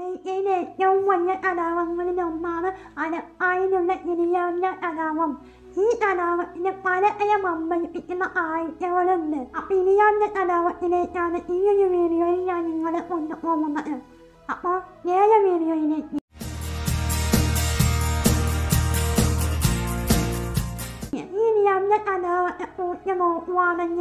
അമേരിക്കയിലെ ഏറ്റവും വലിയ തടാകങ്ങളിലൊന്നാണ് അരപ്പായിലുള്ള ഇരിയാവുന്ന തടാകം. ഈ തടാകത്തിന് പലതരം അമ്പരിപ്പിക്കുന്ന കാഴ്ചകളുണ്ട്. ഇരിയാവുന്ന തടാകത്തിലേക്കാണ് ഈ ഒരു വീഡിയോയിൽ ഞാൻ നിങ്ങളെ കൊണ്ടുപോകുന്നത്. അപ്പോൾ നേരെ വീഡിയോയിലേക്ക്. തടാകത്തെക്കുറിച്ച് നോക്കുകയാണെങ്കിൽ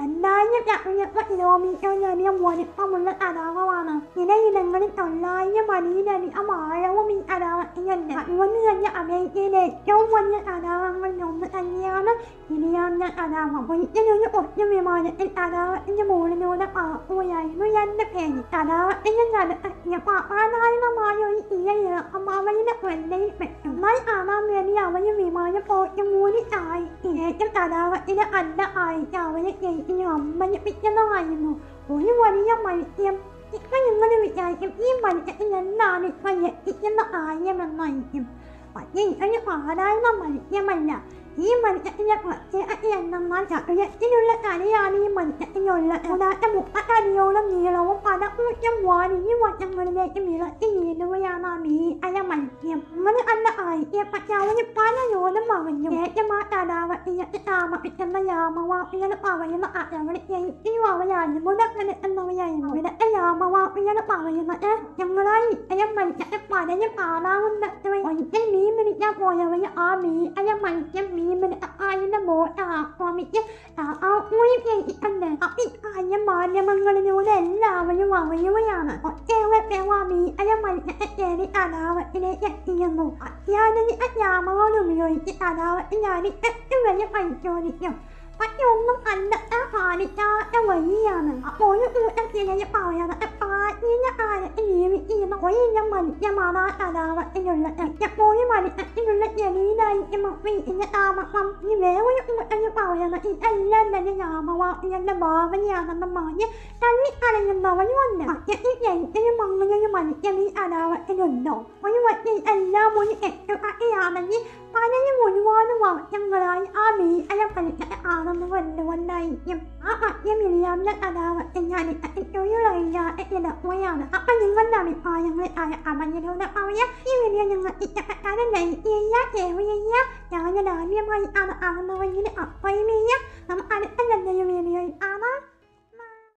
2000 കിലോമീറ്ററിലധികം വലിപ്പമുള്ള തടാകമാണ്. ചിലയിടങ്ങളിൽ 900 അടിയിലധികം ആഴവും ഈ തടാകത്തിനുണ്ട്. അതുകൊണ്ട് തന്നെ അമേരിക്കയിലെ ഏറ്റവും വലിയ തടാകങ്ങളിൽ ഒന്ന് തന്നെയാണ് ഇരിയാവുന്ന തടാകം. ഒരിക്കലൊരു ഒറ്റ വിമാനത്തിൽ തടാകത്തിന്റെ മുകളിലൂടെ പറക്കുകയായിരുന്നു 2 പേര്. തടാകത്തിന്റെ നടുക്കെത്തിയപ്പോൾ അസാധാരണമായ ഒരു ഇരയിറക്കം അവരുടെ ശ്രദ്ധയിൽ പെട്ടു. എന്നാൽ കാണാൻ വേണ്ടി അവർ വിമാനം പോയിട്ട് മൂടി താഴ്ത്തി. ശേഷം തടാകത്തിന് അല്ല ആയിട്ട് അവരെ ശരിക്കും അമ്പരിപ്പിക്കുന്നതായിരുന്നു. ഒരു വലിയ മത്സ്യം. ഇപ്പൊ നിങ്ങൾ വിചാരിക്കും ഈ മത്സ്യത്തിൽ എന്താണ് ഇപ്പൊ എത്തിക്കുന്ന കാര്യമെന്നായിരിക്കും. പക്ഷേ ഇതൊരു സാധാരണ മത്സ്യമല്ല. ഈ മത്സ്യത്തിന്റെ പ്രത്യേകത എന്നാൽ ശരീരത്തിലുള്ള തലയാണ് ഈ മത്സ്യത്തിനുള്ളത്. കൂടാതെ 30 അടിയോളം നീളവും പലകൂറ്റം വാലിന് വശങ്ങളിലേക്ക് വിളക്കി വീഴുകയാണ് ആ മീനായ മത്സ്യം. അങ്ങനെ അല്ല ആയിരിക്കും. പക്ഷെ അവന് പലരോടും പറഞ്ഞു. ശേഷം ആ തടാകത്തിലേക്ക് താമസിക്കുന്ന യാമവാസികൾ പറയുന്ന അതവർ ശരിക്കും അവർ അത്ഭുതപ്പെടുത്തുന്നവരായിരുന്നു. ഇവിടുത്തെ യാമവാസികൾ പറയുന്നത് ഞങ്ങളായി ഇത്തരം മത്സ്യത്തെ പലരും കാണാവുന്നത്. ഒരിക്കൽ മീൻ പിടിക്കാൻ പോയവർ ആ മീനായ മത്സ്യം അതിന്റെ ബോട്ട് ആക്രമിച്ച് ചെയ്തിട്ടുണ്ട്. അപ്പൊ ഇക്കാര്യം മാധ്യമങ്ങളിലൂടെ എല്ലാവരും അറിയുകയാണ്. ഒട്ടേറെ പേർ ആ മീനായ മത്സ്യത്തെ തേടി തടാകത്തിലേക്ക് എത്തിയിരുന്നു. അത്യാധുനിക ക്യാമറകൾ ഉപയോഗിച്ച് തടാകത്തിനായി 8 വരെ പരിശോധിക്കും. പക്ഷെ ഒന്നും കണ്ടെത്താൻ സാധിക്കാത്ത വഴിയാണ്. അപ്പോൾ ഒരു കൂട്ടത്തിലേക്ക് പറയുന്നത് പ്രാചീന കാലത്ത് ജീവിച്ചിരുന്ന ഒരിനം മത്സ്യമാണ് ആ തടാകത്തിലുള്ളത്. എപ്പോഴും മത്സ്യത്തിലുള്ള ചെറിയതായിരിക്കും ഇതിന്റെ താമസം. ഈ വേറൊരു കൂട്ടത്തിൽ പറയുന്നത് ഇതെല്ലാം തന്നെ യാമവാസികളുടെ ഭാവനയാണെന്ന് പറഞ്ഞ് തള്ളിക്കളയുന്നവരുമുണ്ട്. സത്യത്തിൽ ശരിക്കും അങ്ങനെയൊരു മത്സ്യം ഈ തടാകത്തിലുണ്ടോ? ഒരു പക്ഷേ എല്ലാം ഒരു എട്ടുകഥയാണെങ്കിൽ പലരും ഒരുപാട് വർഷങ്ങളായി ആ മീനായ മത്സ്യത്തെ ആണെന്ന് കണ്ടുകൊണ്ടായിരിക്കും. ആ മത്സ്യം ഇരിയാവുന്ന തടാകത്തിന്റെ അടിത്തട്ടിൽ തൊഴിലറിയാതെ കിടക്കുകയാണ്. അപ്പൊ നിങ്ങളുടെ അഭിപ്രായങ്ങൾ കമന്റിലൂടെ പറയാം. ഈ വീഡിയോ നിങ്ങൾ ഇഷ്ടപ്പെട്ടാൽ ലൈക്ക് ചെയ്യുക, ഷെയർ ചെയ്യുക. ഞാൻ ആദ്യമായിട്ടാണ് കാണുന്നവെങ്കിൽ സബ്സ്ക്രൈബ് ചെയ്യുക. നമുക്ക് അടുത്ത നല്ലൊരു വീഡിയോയിൽ കാണാം.